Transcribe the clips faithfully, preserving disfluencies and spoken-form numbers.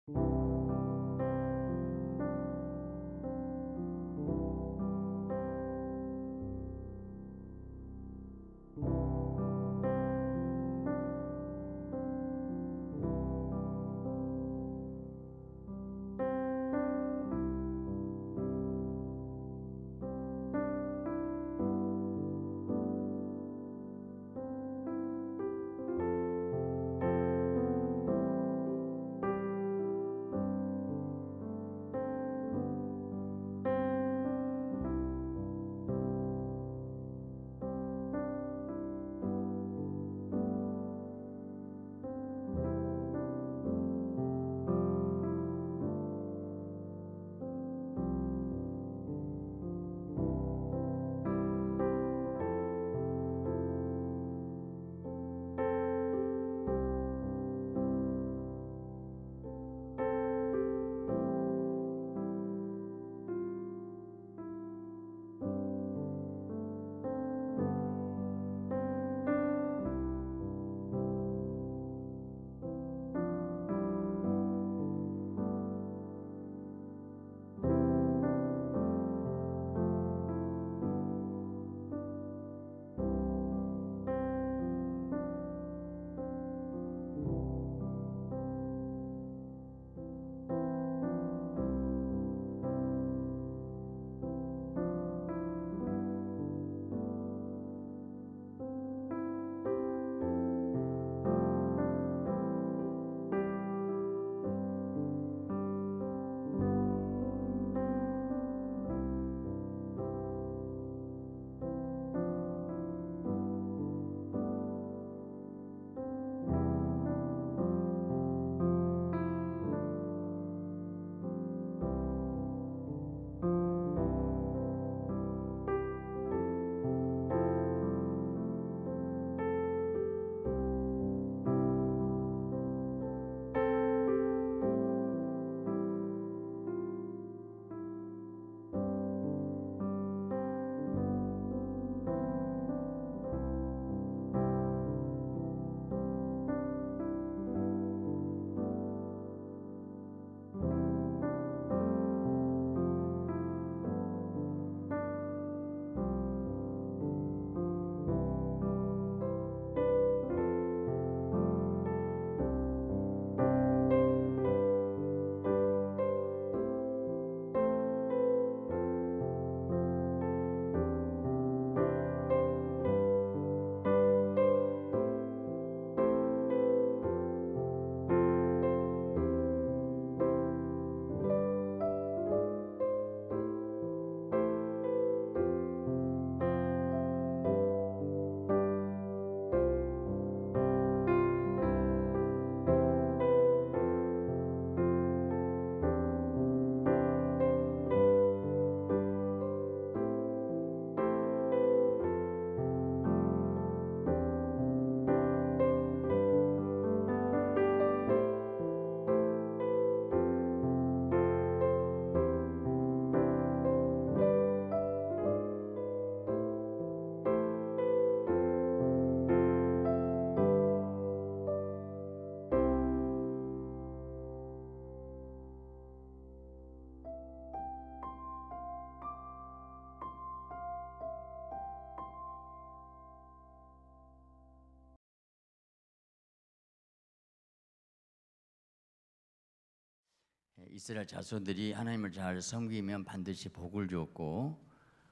이스라엘 자손들이 하나님을 잘 섬기면 반드시 복을 주었고,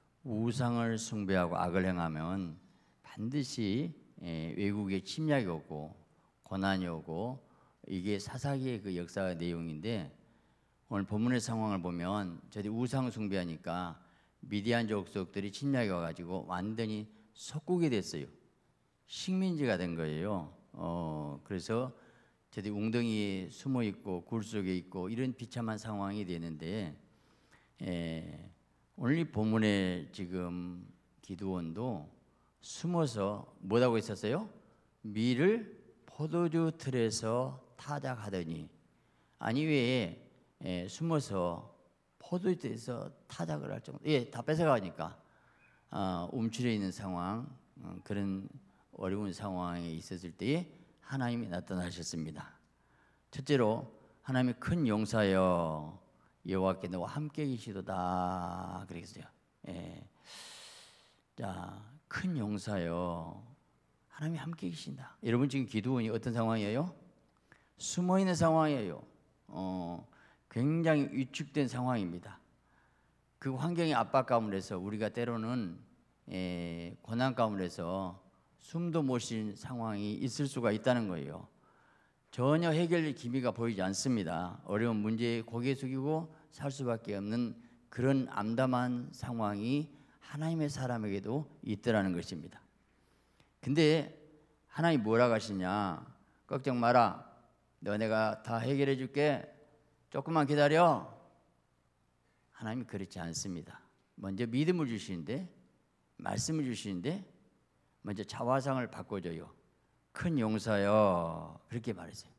우상을 숭배하고 악을 행하면 반드시 외국의 침략이 오고 고난이 오고, 이게 사사기의 그 역사 내용인데, 오늘 본문의 상황을 보면 저들이 우상 숭배하니까 미디안 족속들이 침략이 와가지고 완전히 속국이 됐어요. 식민지가 된 거예요. 어, 그래서 저들이 웅덩이에 숨어 있고 굴 속에 있고 이런 비참한 상황이 되는데, 에, 오늘 이 본문에 지금 기드온도 숨어서 뭐라고 있었어요? 밀을 포도주 틀에서 타작하더니, 아니 왜 에, 숨어서 포도주 틀에서 타작을 할 정도, 예, 다 뺏어가니까 어, 움츠려 있는 상황, 어, 그런 어려운 상황에 있었을 때에 하나님이 나타나셨습니다. 첫째로 하나님의 큰 용사여 여호와께 너와 함께 계시도다 그랬어요. 예. 자, 큰 용사여 하나님이 함께 계신다. 여러분 지금 기도원이 어떤 상황이에요? 숨어 있는 상황이에요. 어, 굉장히 위축된 상황입니다. 그 환경의 압박 가운데서 우리가 때로는 예, 고난 가운데서 숨도 못 쉴 상황이 있을 수가 있다는 거예요. 전혀 해결의 기미가 보이지 않습니다. 어려운 문제에 고개 숙이고 살 수밖에 없는 그런 암담한 상황이 하나님의 사람에게도 있더라는 것입니다. 근데 하나님 뭐라고 하시냐? 걱정 마라. 너 내가 다 해결해 줄게. 조금만 기다려. 하나님이 그렇지 않습니다. 먼저 믿음을 주시는데, 말씀을 주시는데 먼저 자화상을 바꿔줘요. 큰 용사여 그렇게 말했어요.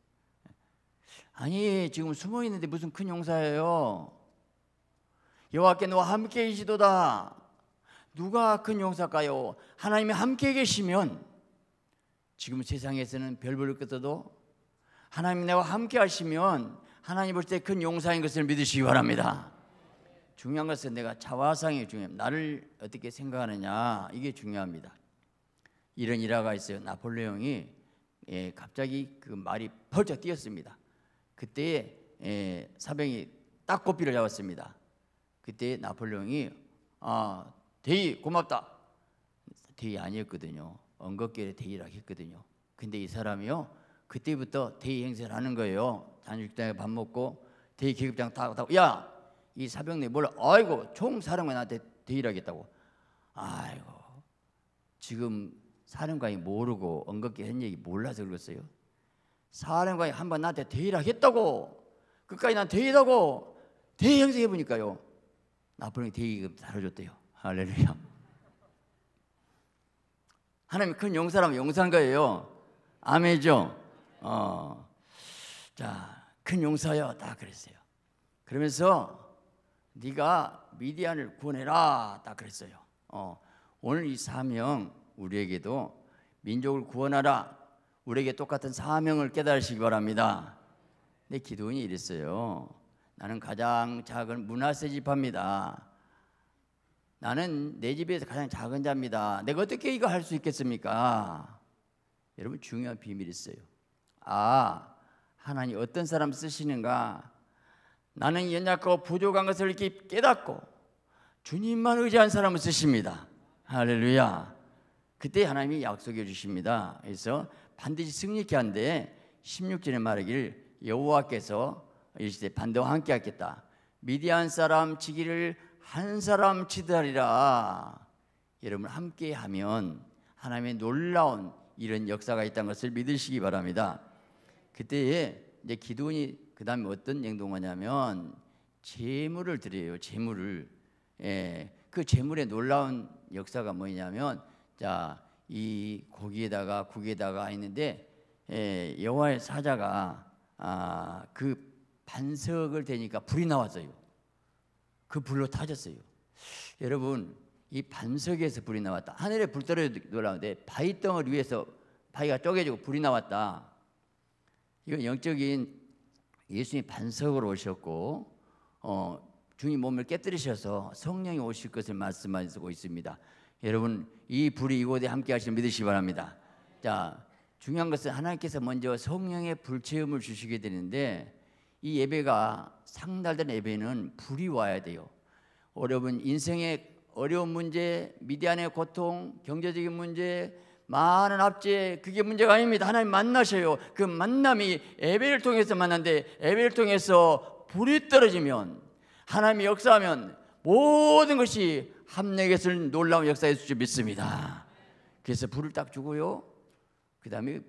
아니 지금 숨어 있는데 무슨 큰 용사예요? 여호와께 너와 함께 계시도다. 누가 큰 용사일까요? 하나님이 함께 계시면 지금 세상에서는 별 볼 것 없어도 하나님 나와 함께 하시면 하나님 볼 때 큰 용사인 것을 믿으시기 바랍니다. 중요한 것은 내가 자화상이 중요합니다. 나를 어떻게 생각하느냐 이게 중요합니다. 이런 일화가 있어요. 나폴레옹이 예, 갑자기 그 말이 펄쩍 뛰었습니다. 그때 예, 사병이 딱 고삐를 잡았습니다. 그때 나폴레옹이 아, 대위 고맙다. 대위 아니었거든요. 언급결에 대위라고 했거든요. 근데 이 사람이요 그때부터 대위 행세를 하는 거예요. 단식당에 밥 먹고 대위 계급장 타고 타고 야, 이 사병네 몰라. 아이고 총사령관 나한테 대위를 하겠다고. 아이고 지금 사령관이 모르고 언급결 한 얘기 몰라서 그랬어요. 사령관이 한번 나한테 대위를 하겠다고 끝까지 난 대위라고 대위 행세해 보니까요 나폴레옹이 대위급 다뤄줬대요. 할렐루야. 하나님 큰 용사라면 용사인 거예요. 아멘이죠. 어, 자, 큰 용사여 딱 그랬어요. 그러면서 네가 미디안을 구원해라 딱 그랬어요. 어, 오늘 이 사명 우리에게도 민족을 구원하라. 우리에게 똑같은 사명을 깨달으시기 바랍니다. 근데 기도원이 이랬어요. 나는 가장 작은 므낫세 지파입니다. 나는 내 집에서 가장 작은 자입니다. 내가 어떻게 이거 할 수 있겠습니까? 여러분 중요한 비밀이 있어요. 아, 하나님 어떤 사람 쓰시는가? 나는 연약하고 부족한 것을 이렇게 깨닫고 주님만 의지한 사람을 쓰십니다. 할렐루야. 그때 하나님이 약속해 주십니다. 그래서 반드시 승리케 한데 십육 절에 말하기를 여호와께서 이르시되 반대와 함께 하겠다. 미디안 사람 치기를 한 사람 치더리라. 여러분 함께 하면 하나님의 놀라운 이런 역사가 있다는 것을 믿으시기 바랍니다. 그때 이제 기도원이 그 다음에 어떤 행동하냐면 제물을 드려요. 제물을. 예, 그 제물의 놀라운 역사가 뭐냐면 자, 이 고기에다가 국에다가 있는데 예, 여호와의 사자가 아, 그 반석을 대니까 불이 나왔어요. 그 불로 타졌어요. 여러분 이 반석에서 불이 나왔다. 하늘에 불 떨어져 놀라운데 바위덩어리 위에서 바위가 쪼개지고 불이 나왔다. 이건 영적인 예수님 반석으로 오셨고 어, 주님 몸을 깨뜨리셔서 성령이 오실 것을 말씀하고 있습니다. 여러분 이 불이 이곳에 함께 하시면 믿으시기 바랍니다. 자, 중요한 것은 하나님께서 먼저 성령의 불체험을 주시게 되는데 이 예배가 상달된 예배는 불이 와야 돼요. 여러분 인생의 어려운 문제, 미디안의 고통, 경제적인 문제, 많은 압제 그게 문제가 아닙니다. 하나님 만나셔요. 그 만남이 예배를 통해서 만난데 예배를 통해서 불이 떨어지면 하나님이 역사하면 모든 것이 합력했을 놀라운 역사의 줄 믿습니다. 그래서 불을 딱 주고요. 그 다음에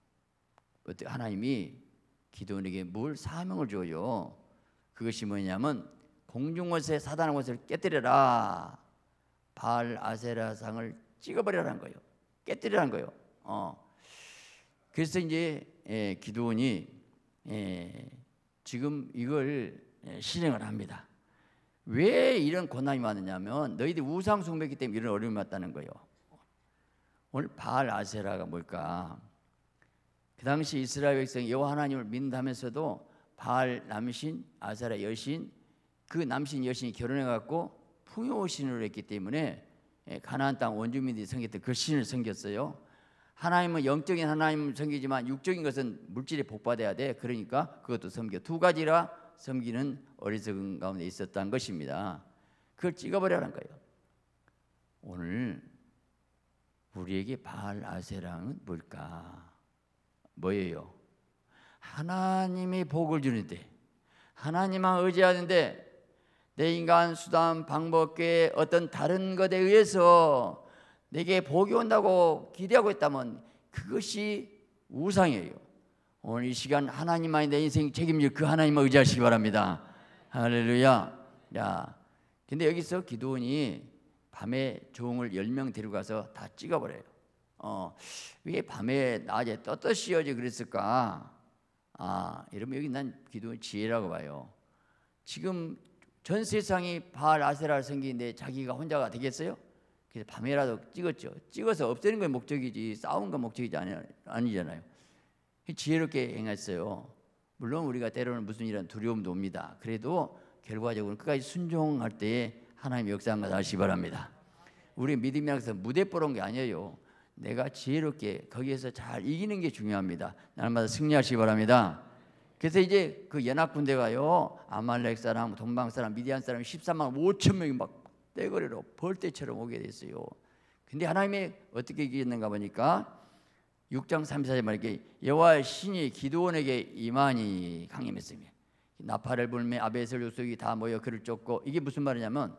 하나님이 기도원에게 뭘 사명을 줘요. 그것이 뭐냐면 공중원수의 사단의 원수를 깨뜨려라. 바알 아세라상을 찍어버리라는 거예요. 깨뜨리라는 거예요. 어. 그래서 이제 예, 기도원이 예, 지금 이걸 예, 실행을 합니다. 왜 이런 고난이 왔느냐면 너희들이 우상 숭배했기 때문에 이런 어려움이 왔다는 거예요. 오늘 바알 아세라가 뭘까? 그 당시 이스라엘 백성이 여호와 하나님을 믿는다면서도 바알 남신, 아세라 여신, 그 남신 여신이 결혼해 갖고 풍요 신으로 했기 때문에 가나안 땅 원주민들이 섬겼던 그 신을 섬겼어요. 하나님은 영적인 하나님을 섬기지만 육적인 것은 물질에 복받아야 돼. 그러니까 그것도 섬겨. 두 가지라 섬기는 어리석은 가운데 있었다는 것입니다. 그걸 찍어버리라는 거예요. 오늘 우리에게 바알 아세라는 뭘까? 뭐예요? 하나님이 복을 주는데, 하나님만 의지하는데 내 인간 수단 방법에 어떤 다른 것에 의해서 내게 복이 온다고 기대하고 있다면 그것이 우상이에요. 오늘 이 시간 하나님만이 내 인생 책임질 그 하나님만 의지하시기 바랍니다. 할렐루야. 야, 근데 여기서 기드온이 밤에 종을 열 명 데리고 가서 다 찍어버려요. 어, 왜 밤에 낮에 떳떳이어지 그랬을까? 아, 여러분 여기 난 기드온 지혜라고 봐요. 지금 전 세상이 바알 아세라를 섬기는데 자기가 혼자가 되겠어요? 그래서 밤에라도 찍었죠. 찍어서 없애는 게 목적이지 싸운 건 목적이지 아니, 아니잖아요. 지혜롭게 행했어요. 물론 우리가 때로는 무슨 일은 두려움도 옵니다. 그래도 결과적으로 끝까지 순종할 때에 하나님 역사한 것을 아시기 바랍니다. 우리 믿음이라고 해서 무대 보러온 게 아니에요. 내가 지혜롭게 거기에서 잘 이기는 게 중요합니다. 날마다 승리하시기 바랍니다. 그래서 이제 그 연합군대가요, 아말렉 사람, 동방 사람, 미디안 사람 십삼만 오천 명이 막 떼거리로 벌떼처럼 오게 됐어요. 근데 하나님이 어떻게 이겼는가 보니까 육 장 삼십사 절 말이게 여호와의 신이 기드온에게 임하니 강림했으며 나팔을 불매 아베셀 족속이 다 모여 그를 쫓고. 이게 무슨 말이냐면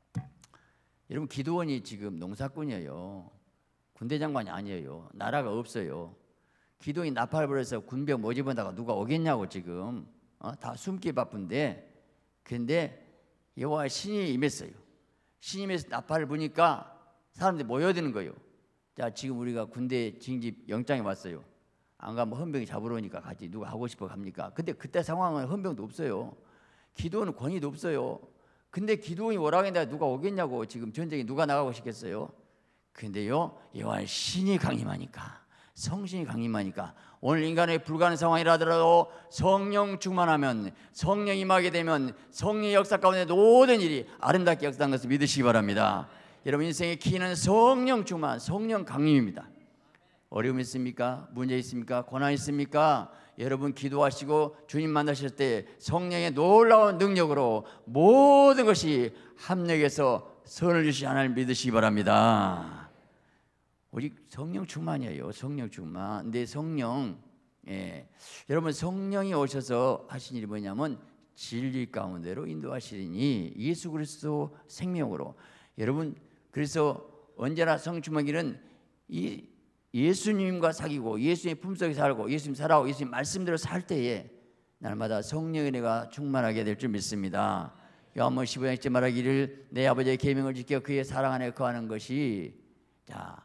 여러분 기드온이 지금 농사꾼이에요. 군대 장관이 아니에요. 나라가 없어요. 기드온이 나팔을 불어서 군병 모집하다가 누가 오겠냐고 지금 어? 다 숨기 바쁜데, 근데 여호와의 신이 임했어요. 신이 임해서 나팔을 부니까 사람들이 모여드는 거예요. 자, 지금 우리가 군대 징집 영장에 왔어요. 안 가면 헌병이 잡으러 오니까 가지. 누가 하고 싶어 갑니까? 근데 그때 상황은 헌병도 없어요. 기드온은 권위도 없어요. 근데 기드온이 오라고 했는데 누가 오겠냐고. 지금 전쟁에 누가 나가고 싶겠어요? 근데요, 여호와의 신이 강림하니까, 성신이 강림하니까 오늘 인간의 불가능한 상황이라더라도 성령 충만하면, 성령 임하게 되면 성령의 역사 가운데 모든 일이 아름답게 역사한 것을 믿으시기 바랍니다. 여러분 인생의 키는 성령 충만, 성령 강림입니다. 어려움 있습니까? 문제 있습니까? 고난 있습니까? 여러분 기도하시고 주님 만나실 때 성령의 놀라운 능력으로 모든 것이 합력해서 선을 주신 하나님 믿으시기 바랍니다. 오직 성령 충만이에요. 성령 충만. 근데 성령, 예, 여러분 성령이 오셔서 하신 일이 뭐냐면 진리 가운데로 인도하시니 예수 그리스도 생명으로. 여러분 그래서 언제나 성령 충만기는 이 예수님과 사귀고 예수님의 품속에 살고 예수님 살아오고 예수님 말씀대로 살 때에 날마다 성령의 은혜가 충만하게 될 줄 믿습니다. 요한복음 십오 장 일 절 말하기를 내 아버지의 계명을 지켜 그의 사랑 안에 거하는 것이, 자,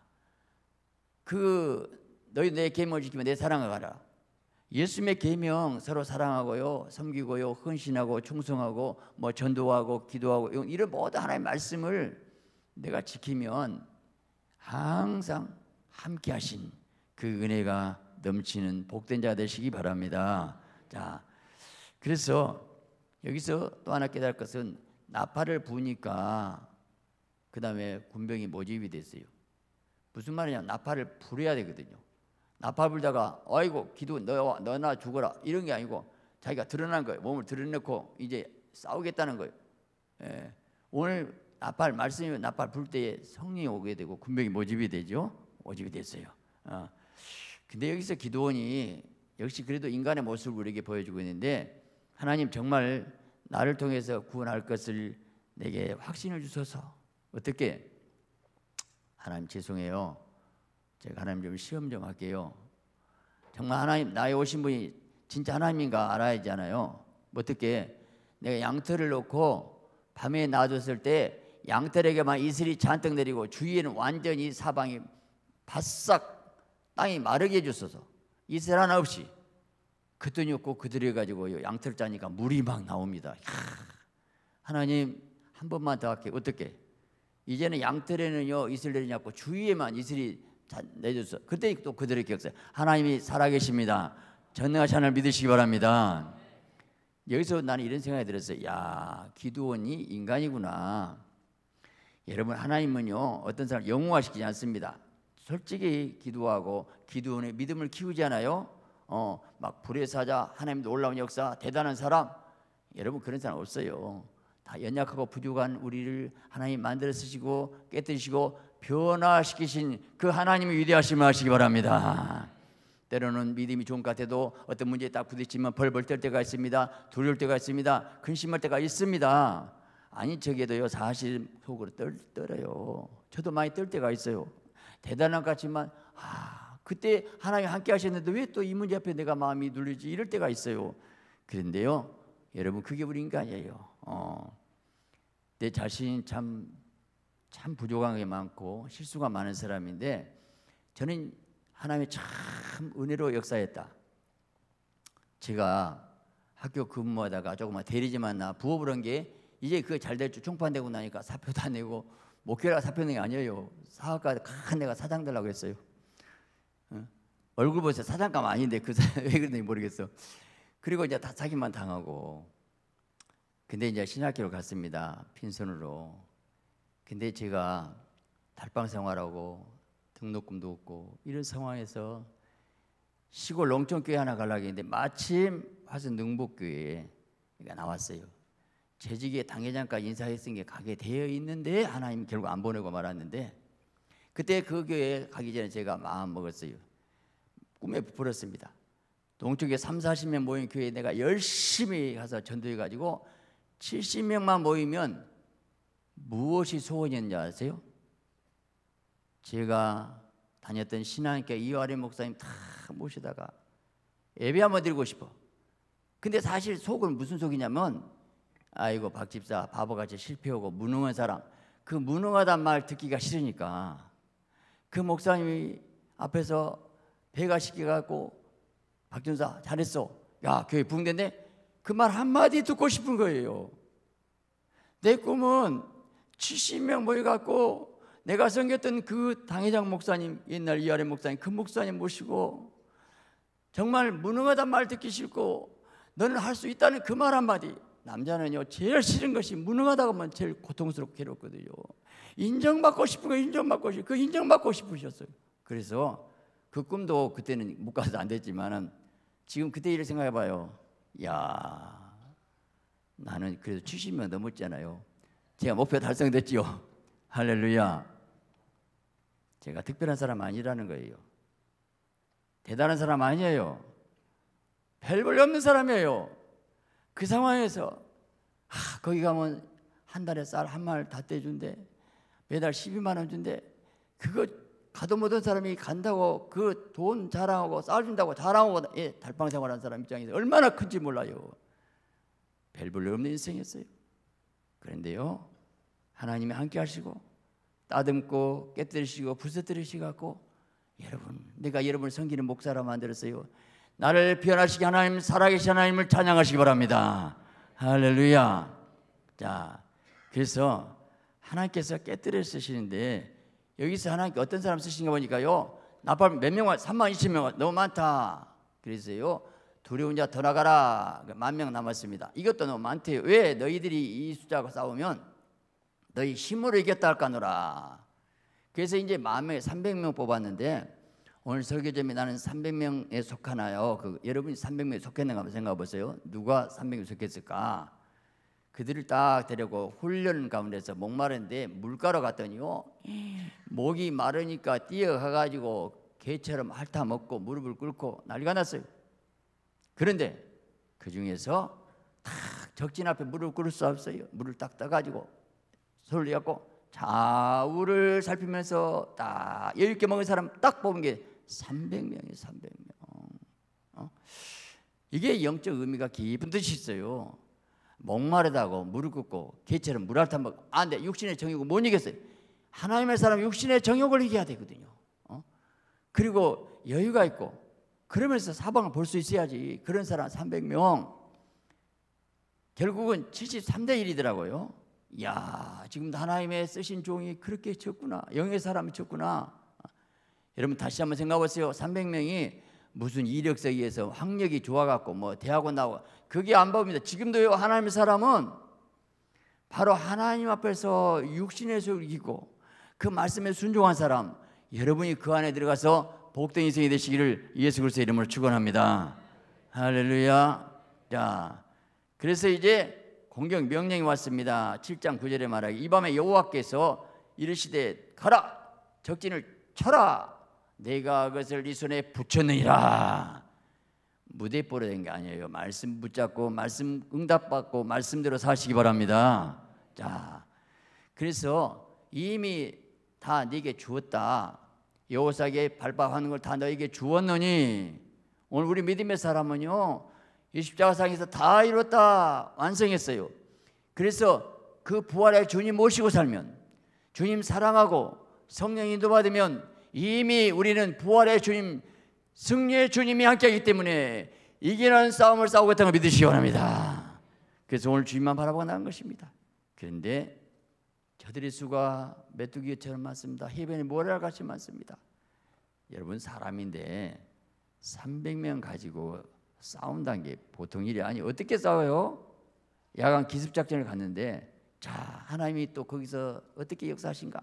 그 너희 내 계명을 지키면 내 사랑을 가라. 예수님의 계명 서로 사랑하고요, 섬기고요, 헌신하고 충성하고 뭐 전도하고 기도하고 이런 모든 하나님의 말씀을 내가 지키면 항상 함께 하신 그 은혜가 넘치는 복된 자 되시기 바랍니다. 자, 그래서 여기서 또 하나 깨달을 것은 나팔을 부니까 그 다음에 군병이 모집이 됐어요. 무슨 말이냐면 나팔을 불어야 되거든요. 나팔 불다가 아이고 기도 너, 너나 죽어라 이런 게 아니고 자기가 드러난 거예요. 몸을 드러내고 이제 싸우겠다는 거예요. 예. 오늘 나팔 말씀이 나팔 불 때에 성령이 오게 되고 군병이 모집이 되죠. 모집이 됐어요. 어. 근데 여기서 기드온이 역시 그래도 인간의 모습을 우리에게 보여주고 있는데, 하나님 정말 나를 통해서 구원할 것을 내게 확신을 주소서. 어떻게? 하나님 죄송해요. 제가 하나님 좀 시험 좀 할게요. 정말 하나님 나에 오신 분이 진짜 하나님인가 알아야 하잖아요. 어떻게? 내가 양털을 놓고 밤에 놔뒀을 때 양털에게만 이슬이 잔뜩 내리고 주위에는 완전히 사방이 바싹 땅이 마르게 해주소서. 이슬 하나 없이. 그랬더니 꼭 그들에 가지고 양털 짜니까 물이 막 나옵니다. 야, 하나님 한 번만 더 할게요. 어떻게? 이제는 양털에는요 이슬 내리지 않고 주위에만 이슬이 내줘서. 그때 또 그들의 기억사. 하나님이 살아계십니다. 전능하신 하나님을 믿으시기 바랍니다. 여기서 나는 이런 생각이 들었어요. 야, 기드온이 인간이구나. 여러분, 하나님은요 어떤 사람 영웅화시키지 않습니다. 솔직히 기도하고 기드온의 믿음을 키우지 않아요? 어, 막 불의 사자, 하나님 놀라운 역사, 대단한 사람, 여러분 그런 사람 없어요. 다 연약하고 부족한 우리를 하나님 만들어 쓰시고 깨뜨리시고 변화시키신 그 하나님의 위대하심을 하시기 바랍니다. 때로는 믿음이 좋은 것 같아도 어떤 문제에 딱 부딪히면 벌벌 떨 때가 있습니다. 두려울 때가 있습니다. 근심할 때가 있습니다. 아니 저게도요 사실 속으로 떨, 떨어요. 저도 많이 떨 때가 있어요. 대단한 것 같지만 아, 그때 하나님 함께 하셨는데 왜 또 이 문제 앞에 내가 마음이 눌리지 이럴 때가 있어요. 그런데요 여러분 그게 우리 인간이에요. 어, 내 자신이 참, 참 부족한 게 많고 실수가 많은 사람인데 저는 하나님이 참 은혜로 역사했다. 제가 학교 근무하다가 조그만 대리지만 나 부업을 한 게 이제 그거 잘 될 줄 총판되고 나니까 사표도 안 내고 목회라 사표 낸 게 아니에요. 사업가 큰 내가 사장 되려고 했어요. 어? 얼굴 보세요. 사장감 아닌데 그 왜 그런지 모르겠어. 그리고 이제 다 자기만 당하고. 근데 이제 신학교를 갔습니다. 빈손으로. 근데 제가 달방 생활하고 등록금도 없고 이런 상황에서 시골 농촌교회 하나 가려고 했는데 마침 화성 능복교회에 나왔어요. 재직에 당회장까지 인사했은 게 가게 되어 있는데 하나님 결국 안 보내고 말았는데 그때 그 교회에 가기 전에 제가 마음 먹었어요. 꿈에 부풀었습니다. 동쪽에 삼사십 명 모인 교회에 내가 열심히 가서 전도해가지고 칠십 명만 모이면 무엇이 소원이었는지 아세요? 제가 다녔던 신앙교회 이화래 목사님 다 모시다가 예배 한번 드리고 싶어. 근데 사실 속은 무슨 속이냐면 아이고 박 집사 바보같이 실패하고 무능한 사람, 그 무능하단 말 듣기가 싫으니까 그 목사님이 앞에서 배가 시켜갖고 박준사 잘했어, 야 교회 부흥된대, 그 말 한마디 듣고 싶은 거예요. 내 꿈은 칠십 명 모여갖고 내가 섬겼던 그 당회장 목사님, 옛날 이하래 목사님, 그 목사님 모시고 정말 무능하단 말 듣기 싫고 너는 할 수 있다는 그 말 한마디. 남자는요 제일 싫은 것이 무능하다고 하면 제일 고통스럽고 괴롭거든요. 인정받고 싶은 거 인정받고 싶고 그 인정받고 싶으셨어요. 그래서 그 꿈도 그때는 못 가서 안 됐지만은 지금 그때 일을 생각해봐요. 야, 나는 그래도 칠십 명 넘었잖아요. 제가 목표 달성됐지요. 할렐루야. 제가 특별한 사람 아니라는 거예요. 대단한 사람 아니에요. 별 볼 없는 사람이에요. 그 상황에서 하, 거기 가면 한 달에 쌀 한 마리 다 떼준대. 매달 십이만 원 준대. 그거 가도 못한 사람이 간다고 그 돈 자랑하고 쌀 준다고 자랑하고 예, 달방 생활한 사람 입장에서 얼마나 큰지 몰라요. 별 볼 없는 인생이었어요. 그런데요 하나님이 함께 하시고 따듬고 깨뜨리시고 부서뜨리시고 여러분, 내가 여러분을 섬기는 목사라 만들었어요. 나를 변화시키 하나님, 살아계신 하나님을 찬양하시기 바랍니다. 할렐루야. 자, 그래서 하나님께서 깨뜨려 쓰시는데 여기서 하나님께 어떤 사람 쓰신가 보니까요 나팔 몇 명, 삼만 이천 명 너무 많다. 그래서요 두려운 자 더 나가라. 만 명 남았습니다. 이것도 너무 많대요. 왜? 너희들이 이 숫자가 싸우면 너희 힘으로 이겼다 할까노라. 그래서 이제 만 명에 삼백 명 뽑았는데 오늘 설교점이 나는 삼백 명에 속하나요? 그 여러분이 삼백 명에 속했는가 한번 생각해 보세요. 누가 삼백 명에 속했을까? 그들을 딱 데리고 훈련 가운데서 목마른데 물가로 갔더니요 목이 마르니까 뛰어가가지고 개처럼 핥아 먹고 무릎을 꿇고 난리가 났어요. 그런데 그 중에서 딱 적진 앞에 무릎을 꿇을 수 없어요. 물을 딱 떠가지고 손을 내갖고 좌우를 살피면서 딱 여유 있게 먹은 사람 딱 뽑은 게 삼백 명이에요. 삼백 명. 어? 이게 영적 의미가 깊은 뜻이 있어요. 목마르다고 무릎 꿇고 개처럼 물 핥아 먹고 아, 근데 육신의 정욕을 못 이겼어요. 하나님의 사람 육신의 정욕을 이겨야 되거든요. 어? 그리고 여유가 있고 그러면서 사방을 볼 수 있어야지. 그런 사람 삼백 명 결국은 칠십삼 대 일이더라고요. 이야, 지금 하나님의 쓰신 종이 그렇게 적구나. 영의 사람이 적구나. 여러분 다시 한번 생각해 보세요. 삼백 명이 무슨 이력서에 의해서 학력이 좋아갖고 뭐 대학원 나오고 그게 안 법입니다. 지금도요 하나님의 사람은 바로 하나님 앞에서 육신의 속을 이기고 그 말씀에 순종한 사람, 여러분이 그 안에 들어가서 복된 인생이 되시기를 예수 그리스도의 이름으로 축원합니다. 할렐루야. 자, 그래서 이제 공격 명령이 왔습니다. 칠 장 구 절에 말하기 이 밤에 여호와께서 이르시되 가라 적진을 쳐라 내가 그것을 네 손에 붙였느니라. 무대뽀로 된 게 아니에요. 말씀 붙잡고 말씀 응답받고 말씀대로 사시기 바랍니다. 자, 그래서 이미 다 네게 주었다. 여호사에게 발바하는 걸 다 너에게 주었느니 오늘 우리 믿음의 사람은요 이 십자가상에서 다 이뤘다 완성했어요. 그래서 그 부활의 주님 모시고 살면 주님 사랑하고 성령 인도받으면 이미 우리는 부활의 주님 승리의 주님이 함께하기 때문에 이기는 싸움을 싸우겠다는 걸 믿으시기 바랍니다. 그래서 오늘 주님만 바라보고 나간 것입니다. 그런데 저들의 수가 메뚜기처럼 많습니다. 해변에 모래알같이 많습니다. 여러분 사람인데 삼백 명 가지고 싸운다는 게 보통 일이 아니에요. 어떻게 싸워요? 야간 기습작전을 갔는데 자 하나님이 또 거기서 어떻게 역사하신가?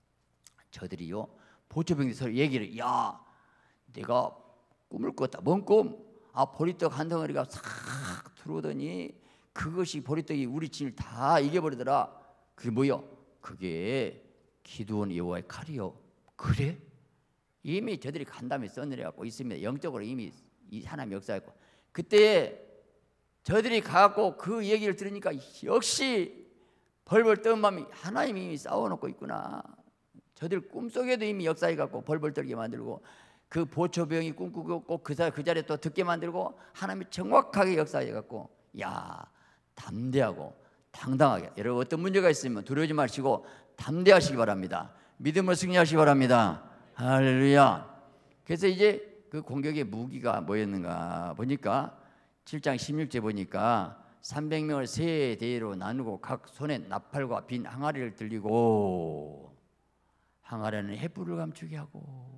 저들이요 보초병들이 서로 얘기를 야 내가 꿈을 꿨다. 뭔 꿈? 아 보리떡 한 덩어리가 싹 들어오더니 그것이 보리떡이 우리 진을 다 이겨버리더라. 그게 뭐요? 그게 기드온 여호와의 칼이요. 그래? 이미 저들이 간담회 써내려갖고 있습니다. 영적으로 이미 이 하나님 역사했고 그때 저들이 가갖고 그 얘기를 들으니까 역시 벌벌 떠는 마음이 하나님이 이미 싸워놓고 있구나. 저들 꿈속에도 이미 역사해갖고 벌벌 떨게 만들고 그 보초병이 꿈꾸고 꼭 그 그 자리에 또 듣게 만들고 하나님이 정확하게 역사해갖고 야 담대하고 당당하게 여러분 어떤 문제가 있으면 두려워하지 마시고 담대하시기 바랍니다. 믿음으로 승리하시기 바랍니다. 할렐루야. 그래서 이제 그 공격의 무기가 뭐였는가 보니까 칠 장 십육 절 보니까 삼백 명을 세 대로 나누고 각 손에 나팔과 빈 항아리를 들리고 항아리는 횃불을 감추게 하고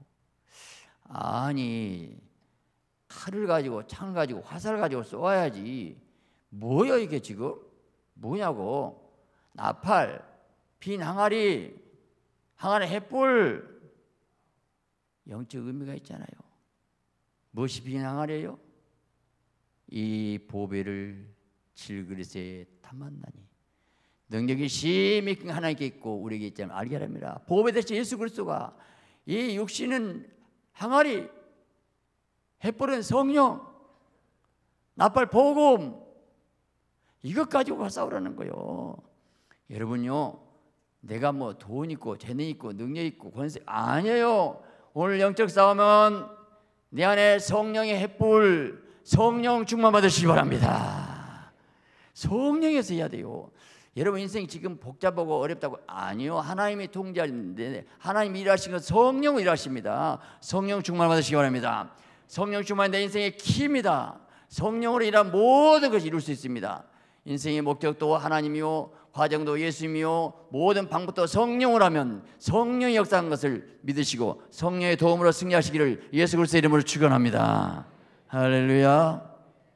아니 칼을 가지고 창을 가지고 화살을 가지고 쏘아야지 뭐야 이게 지금 뭐냐고 나팔 빈 항아리 항아리 횃불 영적 의미가 있잖아요. 무엇이 빈 항아리예요? 이 보배를 질그릇에 담았나니 능력이 심히 하나님께 있고 우리에게 있다는 알게 합니다. 보배 대신 예수 그리스도가 이 육신은 항아리 횃불은 성령 나팔 복음 이것 가지고 싸우라는 거예요. 여러분요 내가 뭐 돈 있고 재능 있고 능력 있고 권세 아니에요. 오늘 영적 싸움은 내 안에 성령의 횃불 성령 충만 받으시기 바랍니다. 성령에서 해야 돼요. 여러분 인생 지금 복잡하고 어렵다고 아니요. 하나님이 통제하는데 하나님이 일하시는 건 성령으로 일하십니다. 성령 충만 받으시기 바랍니다. 성령 충만 내 인생의 키입니다. 성령으로 일한 모든 것을 이룰 수 있습니다. 인생의 목적도 하나님이요 과정도 예수님이요 모든 방법도 성령을 하면 성령의 역사한 것을 믿으시고 성령의 도움으로 승리하시기를 예수 그리스도의 이름으로 축원합니다. 할렐루야.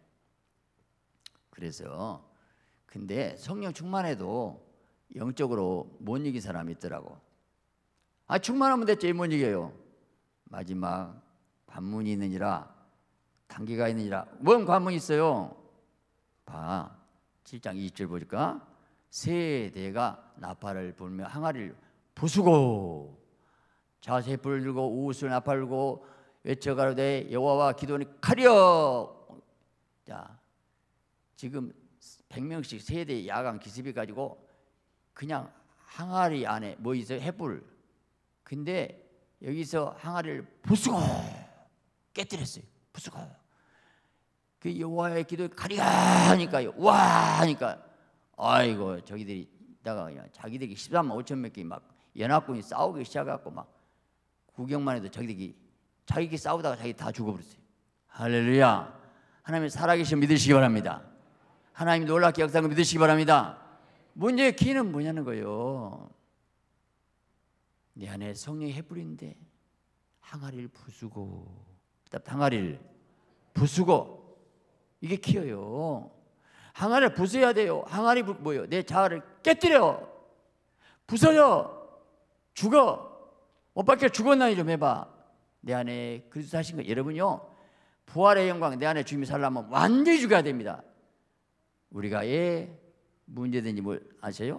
그래서 근데 성령 충만해도 영적으로 못 이긴 사람이 있더라고. 아 충만하면 됐지 못 이겨요. 마지막 관문이 있느니라 단계가 있느니라. 뭔 관문이 있어요? 봐 칠 장 이십 절 보니까 세 대가 나팔을 불며 항아리를 부수고 자 횃불을 들고 우슬 나팔을 들고 외쳐가로되 여호와와 기도하니 칼이여. 자 지금 백 명씩 세 대 야간 기습해 가지고 그냥 항아리 안에 뭐 있어요? 횃불. 근데 여기서 항아리를 부수고 깨뜨렸어요. 부수고 그 여호와의 기도 칼이야 하니까요. 와 하니까 아이고 저기들이 있다가 그냥 자기들이 십삼만 오천 명끼리 막 연합군이 싸우기 시작해갖고 막 구경만 해도 자기들이 자기끼리 싸우다가 자기 다 죽어버렸어요. 할렐루야. 하나님 살아계신 믿으시기 바랍니다. 하나님 놀랍게 역사하는 거 믿으시기 바랍니다. 문제의 키는 뭐냐는 거예요. 내 안에 성령의 횃불인데 항아리를 부수고 항아리를 부수고, 이게 키워요. 항아리를 부숴야 돼요. 항아리 뭐예요? 내 자아를 깨뜨려, 부숴요. 죽어. 못 밖에 죽었나니 좀 해봐. 내 안에 그리스도 사신 거. 여러분요, 부활의 영광 내 안에 주님이 살려면 완전히 죽어야 됩니다. 우리가 왜 문제된지 뭘 아세요?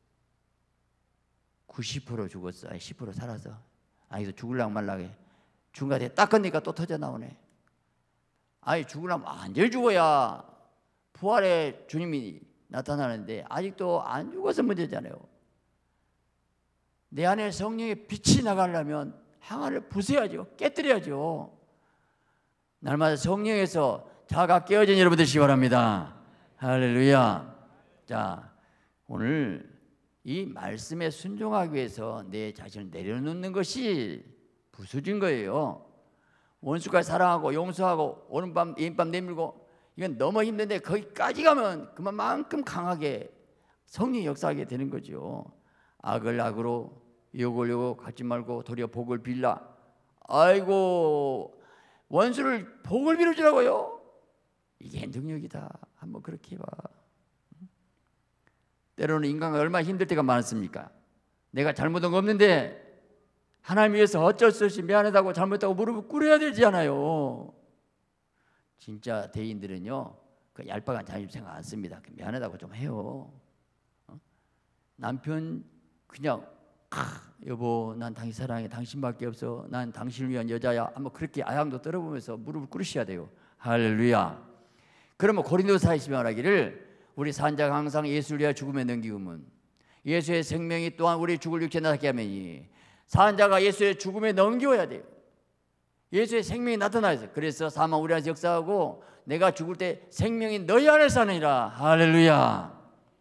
구십 퍼센트 죽었어. 아니 십 퍼센트 살아서. 아니 죽을랑 말라게 중간에 닦으니까 또 터져 나오네. 아니 죽으려면 완전히 죽어야 부활의 주님이 나타나는데 아직도 안 죽어서 문제잖아요. 내 안에 성령의 빛이 나가려면 항아리를 부숴야죠. 깨뜨려야죠. 날마다 성령에서 자아가 깨어진 여러분 되시기 바랍니다. 할렐루야. 자, 오늘 이 말씀에 순종하기 위해서 내 자신을 내려놓는 것이 부수진 거예요. 원수까지 사랑하고 용서하고 오는 밤 이밤 내밀고, 이건 너무 힘든데 거기까지 가면 그만큼 강하게 성령이 역사하게 되는 거죠. 악을 악으로, 욕을 욕으로 갚지 말고 도리어 복을 빌라. 아이고, 원수를 복을 빌어주라고요? 이게 능력이다. 한번 그렇게 해봐. 때로는 인간과 얼마나 힘들 때가 많습니까? 내가 잘못한 거 없는데 하나님 위해서 어쩔 수 없이 미안하다고 잘못했다고 무릎을 꿇어야 되지 않아요. 진짜 대인들은요, 그 얄팍한 자존심 생각 안 씁니다. 미안하다고 좀 해요. 어? 남편 그냥 아, 여보 난 당신 사랑해, 당신밖에 없어, 난 당신을 위한 여자야, 한번 그렇게 아양도 떨어보면서 무릎을 꿇으셔야 돼요. 할렐루야. 그러면 고린도서에서 말하기를 우리 산자가 항상 예수를 위하여 죽음에 넘기면 예수의 생명이 또한 우리 죽을 육체 나타나게 하면 산자가 예수의 죽음에 넘겨야 돼요. 예수의 생명이 나타나서, 그래서 사망 우리 안에서 역사하고 내가 죽을 때 생명이 너희 안에 사느니라. 할렐루야.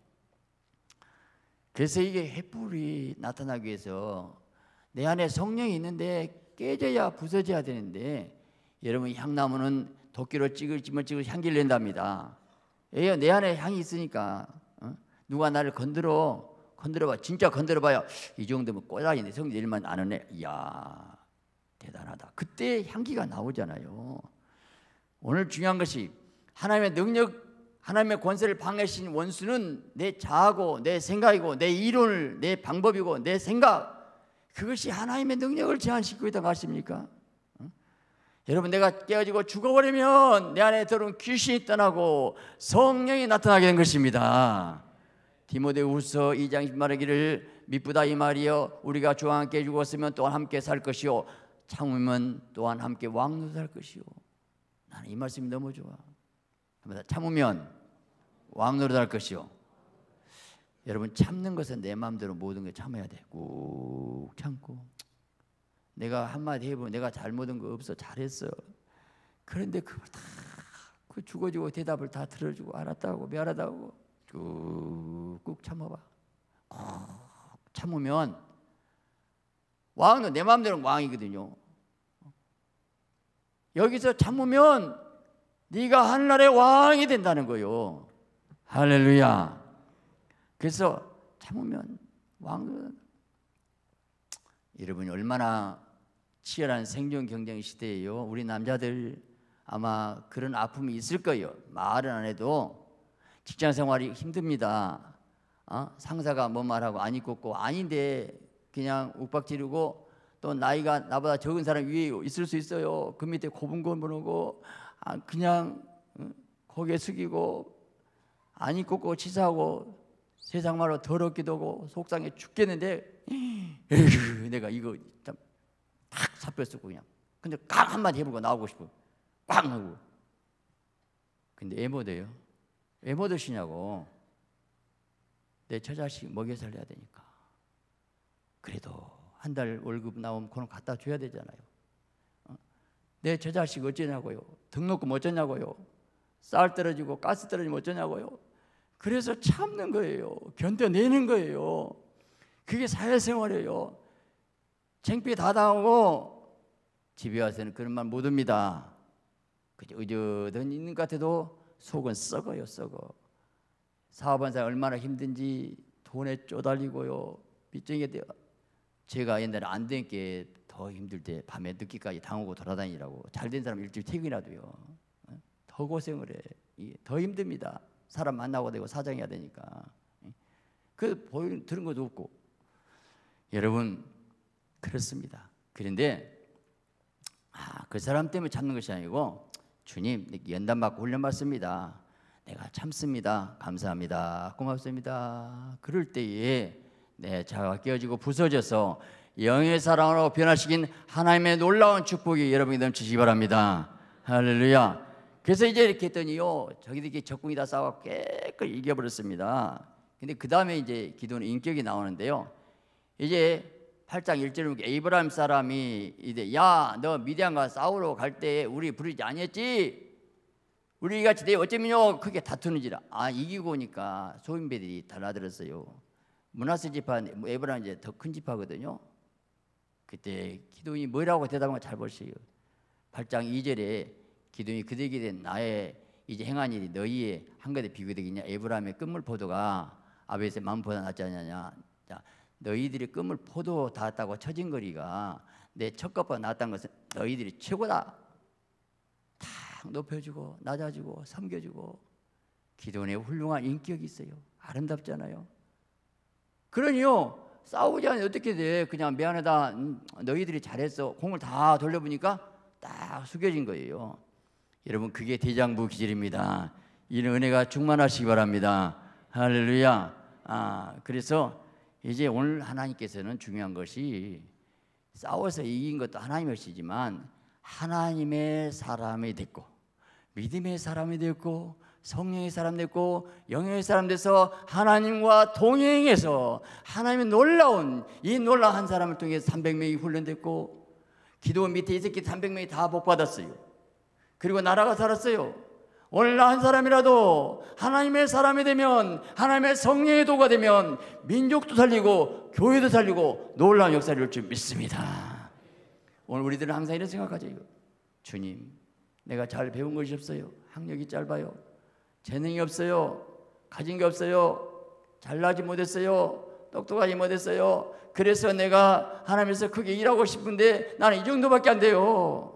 그래서 이게 횃불이 나타나기 위해서 내 안에 성령이 있는데 깨져야 부서져야 되는데, 여러분 향나무는 도끼로 찍을 찌면 찍을 향기를 낸답니다. 예, 내 안에 향이 있으니까 어? 누가 나를 건드려 건드려봐. 진짜 건드려봐야 이 정도면 꼬다리인데 성령 일만 아는 애, 이야 대단하다. 그때 향기가 나오잖아요. 오늘 중요한 것이 하나님의 능력, 하나님의 권세를 방해하신 원수는 내 자아고 내 생각이고 내 이론을, 내 방법이고 내 생각, 그것이 하나님의 능력을 제한시키고 있다고 하십니까? 어? 여러분, 내가 깨어지고 죽어버리면 내 안에 들어온 귀신이 떠나고 성령이 나타나게 된 것입니다. 디모데후서 이 장 말하기를 미쁘다 이 말이여 우리가 주와 함께 죽었으면 또한 함께 살 것이요 참으면 또한 함께 왕노 살 것이요. 나는 이 말씀이 너무 좋아. 참으면 왕노로 살 것이요. 여러분, 참는 것은 내 마음대로 모든 걸 참아야 돼. 꾹 참고 내가 한마디 해보면 내가 잘못한 거 없어, 잘했어. 그런데 그걸 다 그 죽어지고 대답을 다 들어주고 알았다고 미안하다고 꾹꾹 참아봐. 꾹 참으면 왕은 내 마음대로 왕이거든요. 여기서 참으면 네가 하늘나라의 왕이 된다는 거예요. 할렐루야. 그래서 참으면 왕은, 여러분이 얼마나 치열한 생존 경쟁 시대예요. 우리 남자들 아마 그런 아픔이 있을 거예요. 말은 안 해도 직장 생활이 힘듭니다. 어? 상사가 뭔 말하고 안 입고 아닌데 그냥 욱박지르고, 또 나이가 나보다 적은 사람 위에 있을 수 있어요. 그 밑에 고분고분하고 아, 그냥 어? 고개 숙이고 안 입고 치사하고 세상 말로 더럽기도 하고 속상해 죽겠는데 에휴, 내가 이거 딱 잡혔어 그냥. 근데 깡 한마디 해보고 나오고 싶어. 꽝 하고. 근데 애 못해요. 왜 못 드시냐고. 내 처자식 먹여 살려야 되니까. 그래도 한 달 월급 나오면 그건 갖다 줘야 되잖아요. 어? 내 처자식 어쩌냐고요. 등록금 어쩌냐고요. 쌀 떨어지고 가스 떨어지면 어쩌냐고요. 그래서 참는 거예요. 견뎌내는 거예요. 그게 사회생활이에요. 창피해 다 당하고 집에 와서는 그런 말 못 합니다. 그저 의젓한 있는 것 같아도 속은 썩어요, 썩어. 사업한 사람 얼마나 힘든지 돈에 쪼달리고요, 빚쟁이가 돼요. 제가 옛날에 안 된 게 더 힘들 때 밤에 늦게까지 당하고 돌아다니라고. 잘된 사람 일주일 퇴근이라도요. 더 고생을 해. 더 힘듭니다. 사람 만나고 되고 사정해야 되니까. 그 보이는 들은 것도 없고. 여러분 그렇습니다. 그런데 아, 그 사람 때문에 참는 것이 아니고 주님 연단 받고 훈련 받습니다. 내가 참습니다. 감사합니다. 고맙습니다. 그럴 때에 내 자아가 깨어지고 부서져서 영의 사랑으로 변화시킨 하나님의 놀라운 축복이 여러분이 넘치시기 바랍니다. 할렐루야. 그래서 이제 이렇게 했더니요, 저기들끼리 적군이 다 싸워 깨끗이 이겨버렸습니다. 근데 그 다음에 이제 기도는 인격이 나오는데요. 이제 팔 장 일 절에 보면 에브라임 사람이 이제 야, 너 미디안과 싸우러 갈 때 우리 부르지 아니었지? 우리 같이 내 어쩌면요 크게 다투는지라. 아, 이기고 오니까 소인배들이 달라들었어요. 므낫세 지파, 에브라임 이제 더 큰 지파거든요. 그때 기도원이 뭐라고 대답한 거 잘 보세요. 팔 장 이 절에 기도원이 그들에게 된 나의 이제 행한 일이 너희의 한 것에 비교되겠냐? 에브라임의 끝물 포도가 아벨의 만보다 낫지 않느냐? 자, 너희들이 끝물 포도 닿았다고 처진거리가 내 첫것보다 낫다는 것은 너희들이 최고다. 탁 높여주고 낮아주고 섬겨주고. 기도원의 훌륭한 인격이 있어요. 아름답잖아요. 그러니요, 싸우지 않으면 어떻게 돼? 그냥 미안하다, 음, 너희들이 잘했어. 공을 다 돌려보니까 딱 숙여진 거예요. 여러분 그게 대장부 기질입니다. 이런 은혜가 충만하시기 바랍니다. 할렐루야. 아, 그래서 이제 오늘 하나님께서는 중요한 것이 싸워서 이긴 것도 하나님의 것이지만 하나님의 사람이 됐고 믿음의 사람이 됐고 성령의 사람 됐고 영의 사람 돼서 하나님과 동행해서 하나님의 놀라운 이 놀라운 한 사람을 통해서 삼백 명이 훈련됐고 기도 밑에 있었기 삼백 명이 다 복받았어요. 그리고 나라가 살았어요. 오늘 나 한 사람이라도 하나님의 사람이 되면 하나님의 성령의 도가 되면 민족도 살리고 교회도 살리고 놀라운 역사를 이룰 줄 믿습니다. 오늘 우리들은 항상 이런 생각하죠. 주님, 내가 잘 배운 것이 없어요. 학력이 짧아요. 재능이 없어요. 가진 게 없어요. 잘나지 못했어요. 똑똑하지 못했어요. 그래서 내가 하나님에서 크게 일하고 싶은데 나는 이 정도밖에 안 돼요.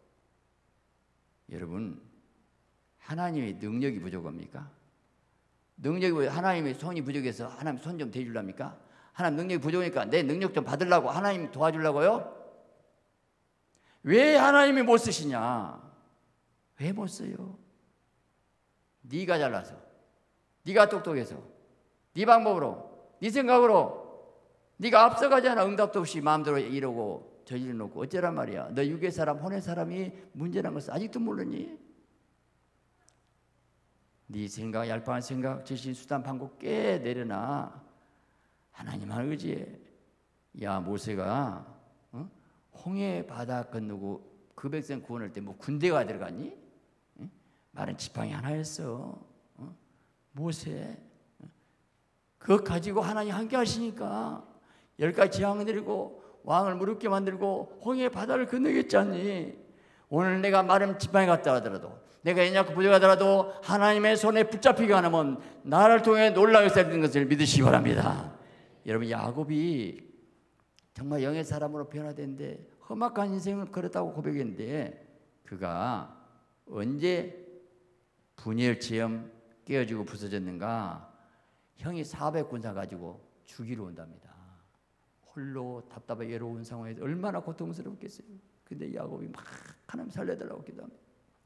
여러분, 하나님의 능력이 부족합니까? 능력이 하나님의 손이 부족해서 하나님 손 좀 대주랍니까? 하나님 능력이 부족하니까 내 능력 좀 받으려고 하나님 도와주려고요? 왜 하나님이 못 쓰시냐? 왜 못 써요? 네가 잘나서, 네가 똑똑해서, 네 방법으로, 네 생각으로 네가 앞서가잖아. 응답도 없이 마음대로 이러고 저지르 놓고 어쩌란 말이야. 너 육의 사람, 혼의 사람이 문제란 것을 아직도 모르니? 네 생각, 얄팍한 생각, 지신, 수단, 방법 꽤 내려놔. 하나님만 의지해. 야, 모세가 어? 홍해 바다 건너고 그 백성 구원할 때 뭐 군대가 들어갔니? 응? 마른 지팡이 하나였어. 어? 모세. 어? 그거 가지고 하나님 함께 하시니까 열 가지 재앙을 내리고 왕을 무릎게 만들고 홍해 바다를 건너겠지 않니? 오늘 내가 마른 지팡이 같다 하더라도 내가 연약하고 부족하더라도 하나님의 손에 붙잡히게 하면 나를 통해 놀라운 역사가 되는 것을 믿으시기 바랍니다. 여러분, 야곱이 정말 영의 사람으로 변화됐는데 험악한 인생을 걸었다고 고백했는데 그가 언제 분열체험 깨어지고 부서졌는가? 형이 사백 군사 가지고 죽이러 온답니다. 홀로 답답하게 외로운 상황에서 얼마나 고통스럽겠어요. 근데 야곱이 막 하나님 살려달라고 기도합니다.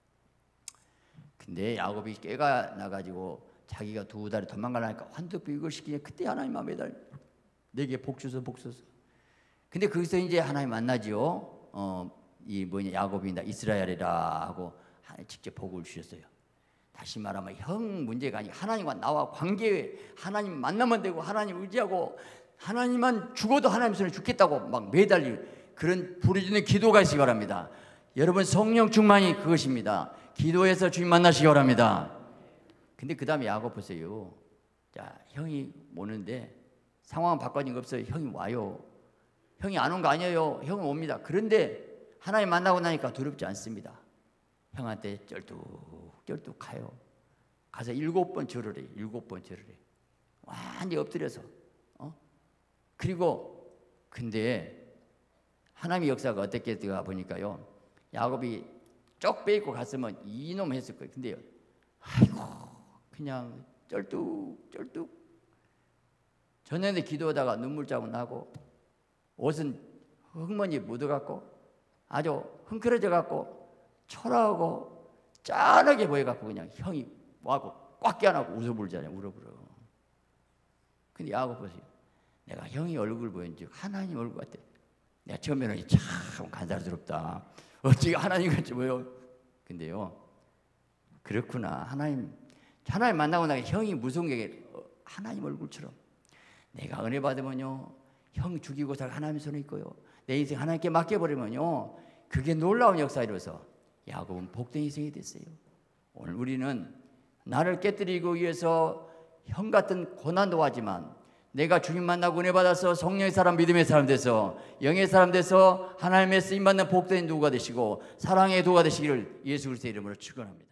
근데 야곱이 깨가 나가지고 자기가 두 달에 도망가려니까 환도표 이걸 시키냐. 그때 하나님 마음에 매달 내게 복 주소 복 주소. 근데 거기서 이제 하나님 만나지요. 어, 이 뭐냐 야곱이 나 이스라엘이라 하고 직접 복을 주셨어요. 다시 말하면 형 문제가 아니고 하나님과 나와 관계, 하나님 만나면 되고 하나님 의지하고 하나님만 죽어도 하나님 손에 죽겠다고 막 매달리 그런 부르짖는 기도가 있으기 바랍니다. 여러분, 성령 충만이 그것입니다. 기도해서 주님 만나시기 바랍니다. 근데 그 다음에 야곱 보세요. 자, 형이 오는데 상황은 바꿔진 거 없어요. 형이 와요. 형이 안 온 거 아니에요. 형은 옵니다. 그런데 하나님 만나고 나니까 두렵지 않습니다. 형한테 쩔뚝쩔뚝 가요. 가서 일곱 번 절을 해요. 일곱 번 절을 해요. 완전히 엎드려서. 어? 그리고 근데 하나님의 역사가 어떻게 되어 보니까요, 야곱이 쪽 빼입고 갔으면 이놈 했을 거예요. 근데요, 아이고 그냥 쩔뚝쩔뚝 전년에 기도하다가 눈물 자국 나고 옷은 흙먼지 묻어갖고 아주 흥크러져 갖고 초라하고 짠하게 보여갖고 그냥 형이 와고 꽉 껴안고 울어불잖아요. 울어불어. 근데 야곱 보세요. 내가 형이 얼굴 보인 즉 하나님 얼굴 같아. 내가 처음에는 참 간사스럽다. 어찌 하나님 같이 보여. 근데요, 그렇구나. 하나님, 하나님 만나고 나니까 형이 무서운 게 하나님 얼굴처럼. 내가 은혜 받으면요, 형 죽이고 살 하나님 손에 있고요, 내 인생 하나님께 맡겨버리면요, 그게 놀라운 역사이로서 야곱은 복된 인생이 됐어요. 오늘 우리는 나를 깨뜨리기 위해서 형 같은 고난도 하지만 내가 주님 만나고 은혜 받아서 성령의 사람, 믿음의 사람 돼서 영의 사람 돼서 하나님의 쓰임받는 복된 도구가 되시고 사랑의 도구가 되시기를 예수 그리스도의 이름으로 축원합니다.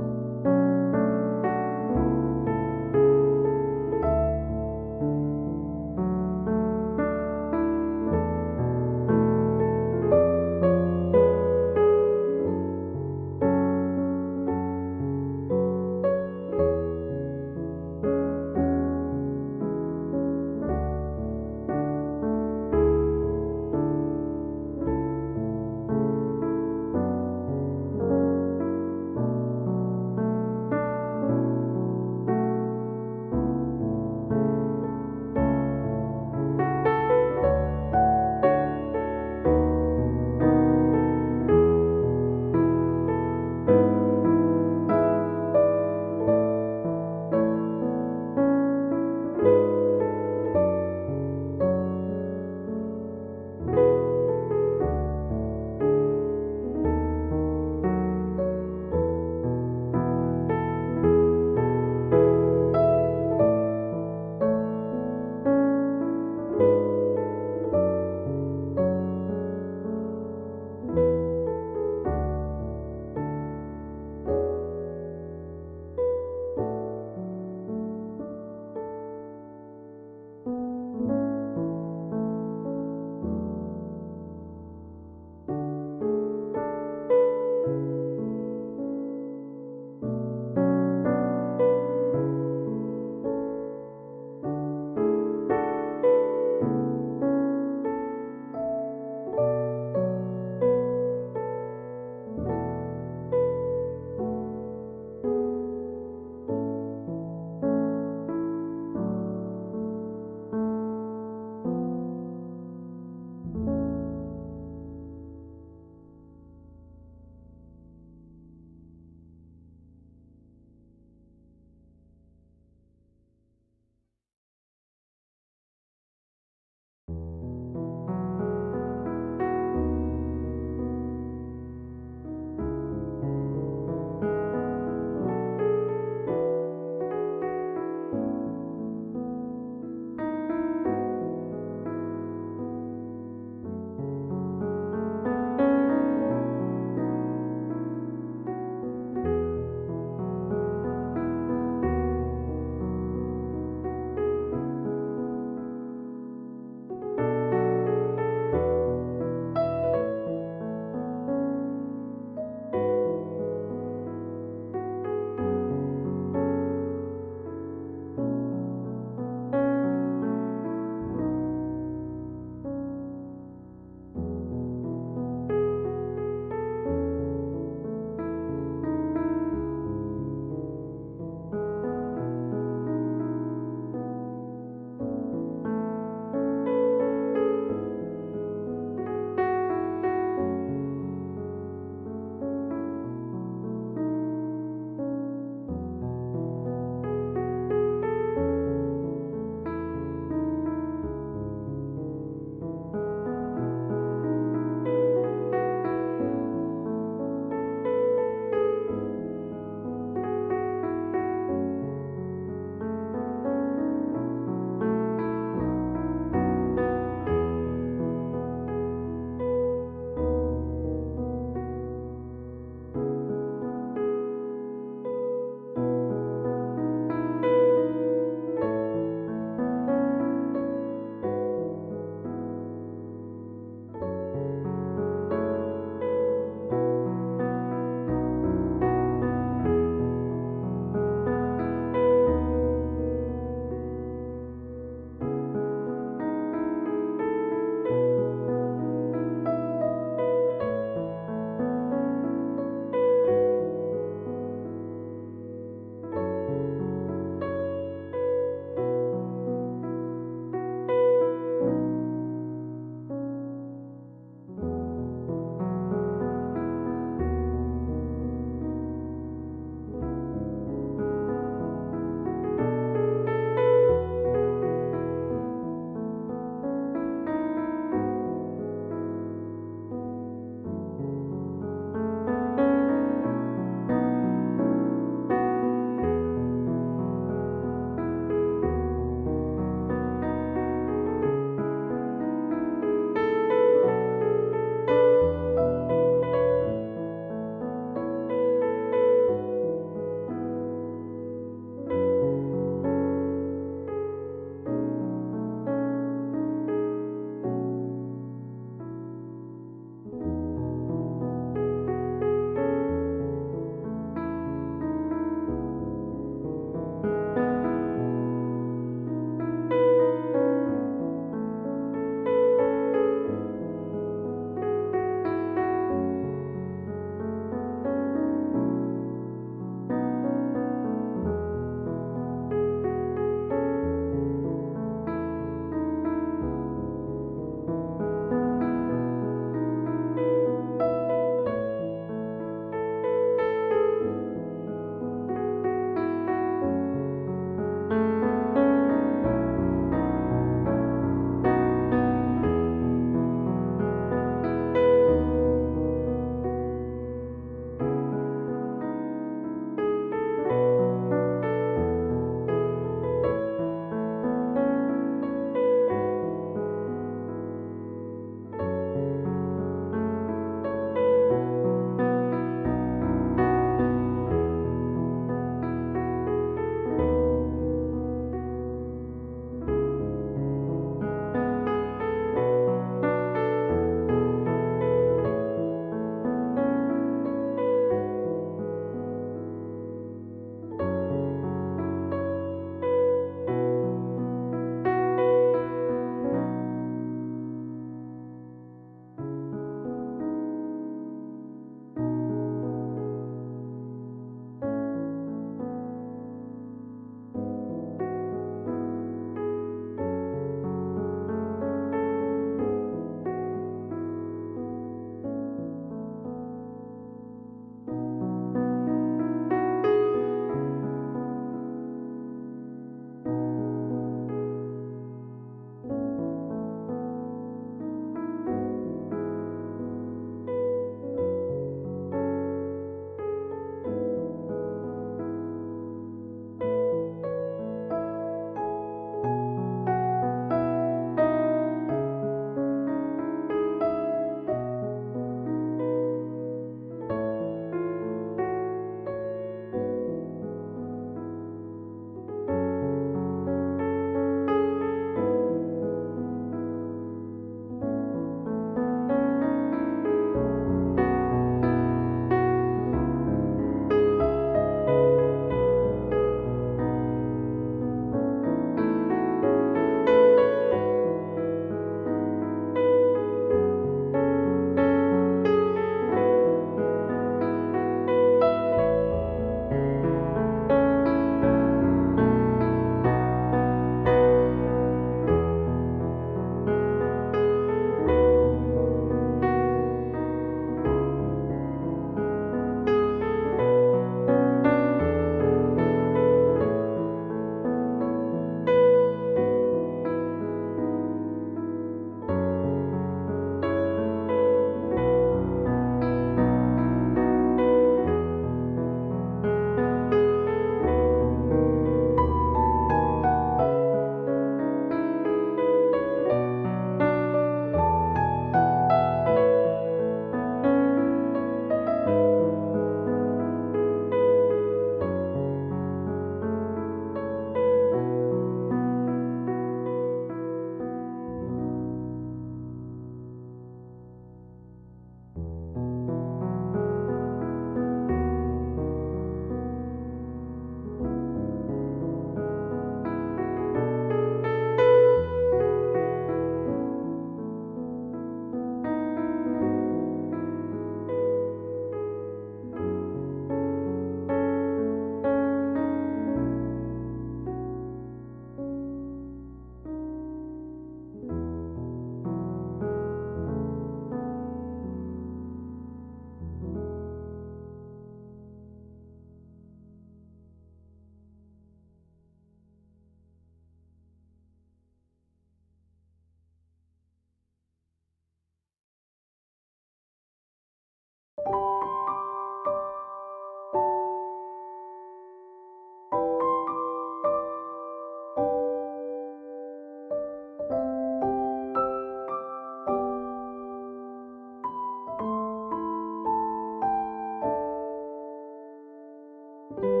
you